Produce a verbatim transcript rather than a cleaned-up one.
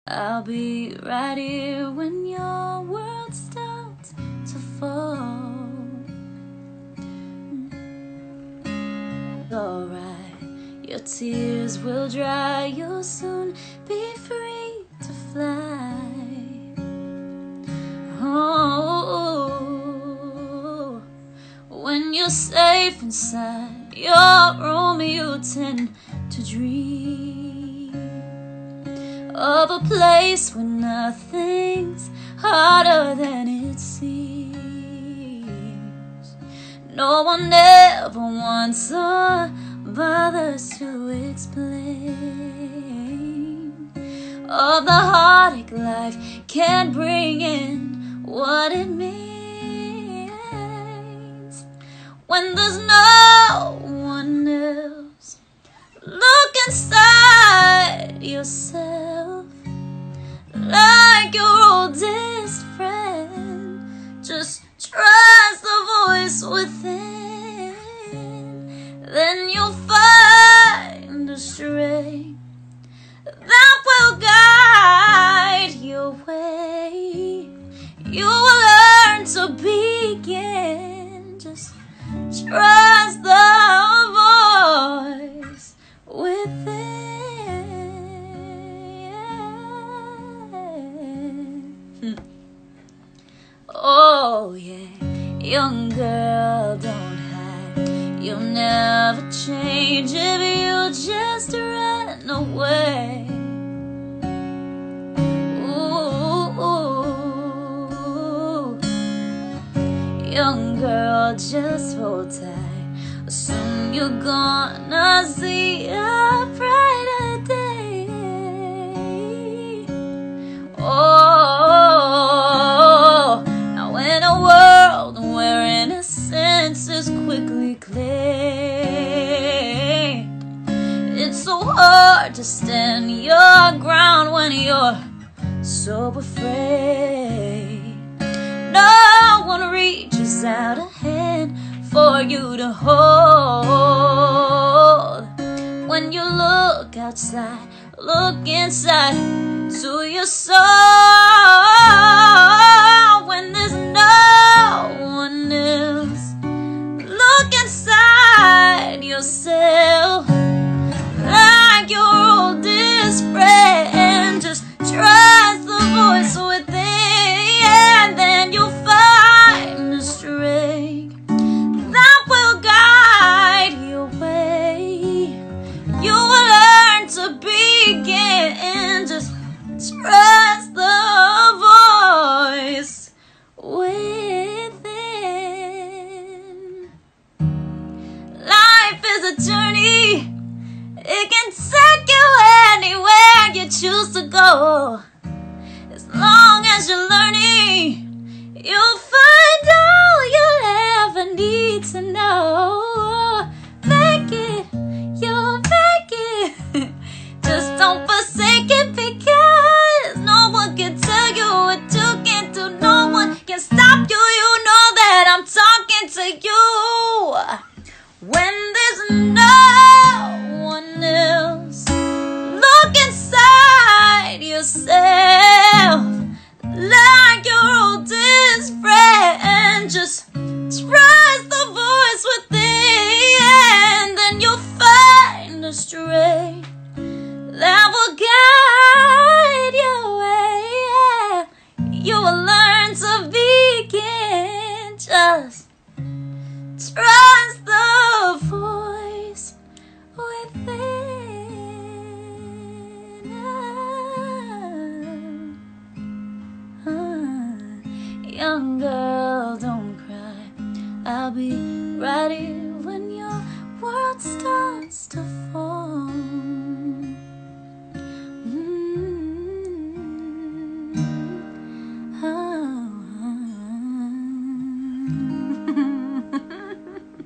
I'll be right here when your world starts to fall. Alright, your tears will dry, you'll soon be free to fly. Oh, when you're safe inside your room, you tend to dream of a place where nothing's harder than it seems. No one ever wants or bothers to explain of the heartache life can't bring in, what it means when there's no one else. Look inside yourself like your oldest friend. Just trust the voice within, then you'll find a strength that will guide your way. You will learn to begin. Just trust the voice within. Oh yeah, young girl, don't hide. You'll never change if you just run away. Ooh, young girl, just hold tight. Soon you're gonna see a brighter day. Oh, now in a world where innocence is quickly claimed, it's so hard to stand your ground when you're so afraid. No one reaches out a hand for you to hold. When you look outside, look inside to your soul. When there's no one else, look inside yourself like your oldest friend. Just trust the voice within, and then you'll find the strength that will guide your way. You will learn to begin. Just trust the voice within. Life is a journey. It can take you anywhere you choose to go. As long as you're learning, you'll find all you'll ever need to know. Make it, you'll make it. Just don't forsake it, because no one can tell you what you can do. No one can stop you. You know that I'm talking to you. When there's no one else, look inside yourself like your oldest friend. Just trust the voice within, then you'll find the strength that will guide your way. You will learn to begin. Just trust the voice within. Ah, ah. Young girl, don't cry. I'll be right here when your world starts to fall.